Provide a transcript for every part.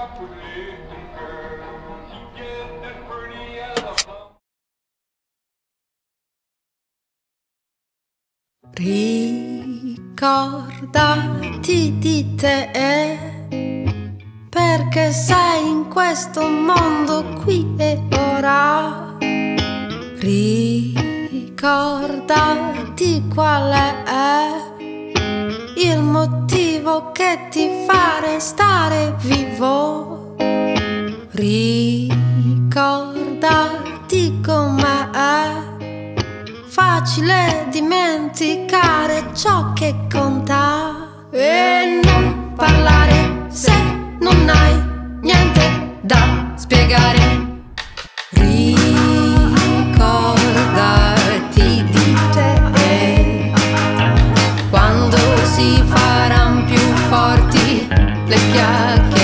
Ricordati di te, perché sei in questo mondo qui e ora. Ricordati qual è il motivo che ti fa restare vivo. Ricordati com'è facile dimenticare ciò che conta e non parlare se non hai niente da spiegare. Ricordati di te quando si faranno più forti le chiacchiere.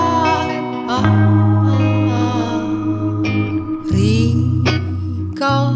Go.